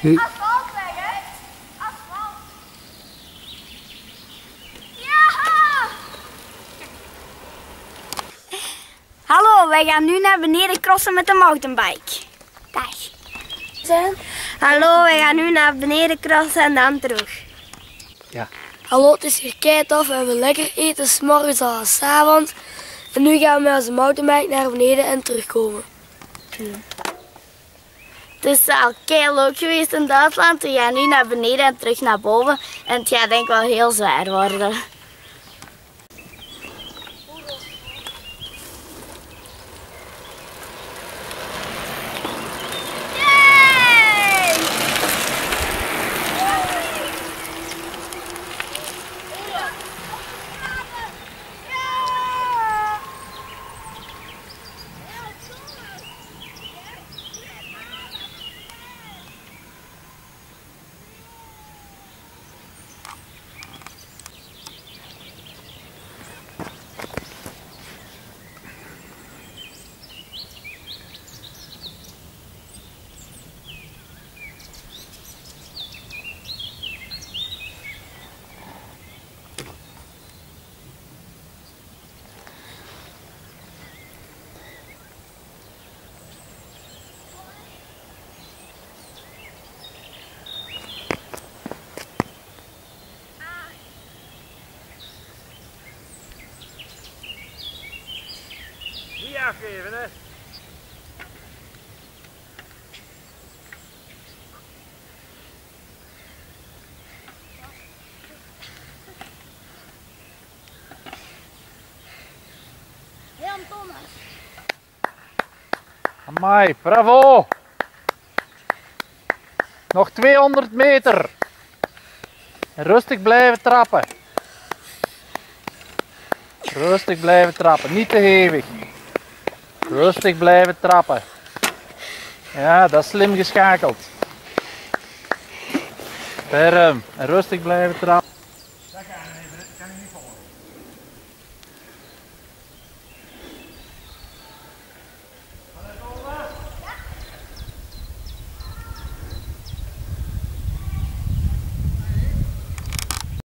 Asfalt leggen. Asfalt. Ja! Hallo, wij gaan nu naar beneden crossen met de mountainbike. Dag. Hallo, wij gaan nu naar beneden crossen en dan terug. Ja. Hallo, het is hier keitof en we lekker eten, 's morgens al 's avonds. En nu gaan we met onze mountainbike naar beneden en terugkomen. Het is al kei leuk geweest in Duitsland. We gaan nu naar beneden en terug naar boven. En het gaat denk ik wel heel zwaar worden. Niet afgeven, hè. Jan Thomas. Amai, bravo! Nog 200 meter. Rustig blijven trappen. Rustig blijven trappen, niet te hevig. Rustig blijven trappen. Ja, dat is slim geschakeld. Ferm, en rustig blijven trappen.